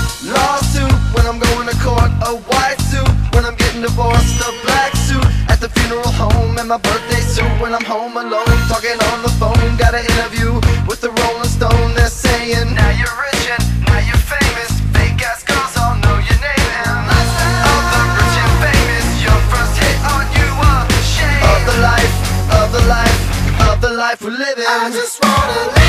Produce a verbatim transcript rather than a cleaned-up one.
Lawsuit when I'm going to court, a white suit when I'm getting divorced, a black suit at the funeral home, and my birthday suit when I'm home alone, talking on the phone. Got an interview with the Rolling Stone. They're saying, now you're rich and now you're famous. Fake ass girls all know your name, and of the rich and famous, your first hit on you a shame of the life, of the life, of the life we're living. I just wanna live.